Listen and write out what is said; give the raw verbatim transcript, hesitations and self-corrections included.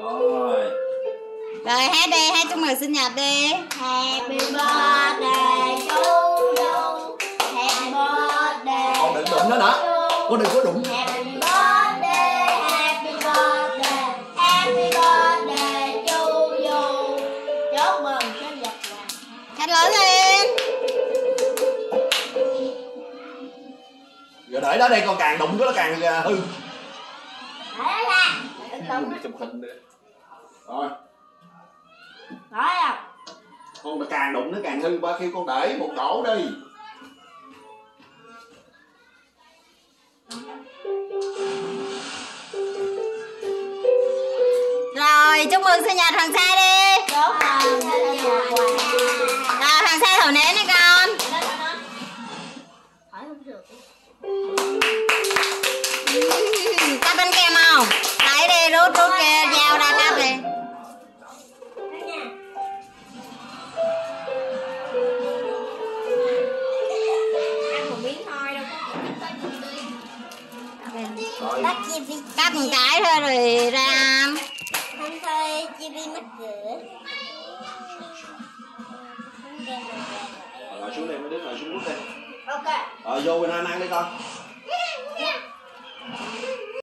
Rồi. Rồi hát đi, hát chúc mừng sinh nhật đi. Happy birthday to you. Happy birthday. Con đừng đụng nó nữa. Con đừng có đụng. Happy birthday, happy birthday, happy birthday to you. Chúc mừng sinh nhật Hoàng. Hát lớn lên. Rồi để đó đây, con càng đụng cái nó càng hư. Để đó ra. Đụng chụp hình nữa. Rồi. Nói không? Con mà càng đụng nó càng hư, ba kêu con để một chỗ đi. Rồi chúc mừng sinh nhật Hoàng Sa đi. Chúc mừng sinh nhật Hoàng. Rồi Hoàng Sa thổi nến đi con. Hỏi không được. Cắt bánh kem không? Lấy đi, rút rút kia dao ra cắt đi. Ăn một miếng thôi đâu có Cắt cắt một cái thôi rồi ra ăn. không thôi chi vi mất rửa. Rồi xuống đây mấy đứa, rồi xuống nước đây. Ok. Rồi vô bên ăn ăn đi con.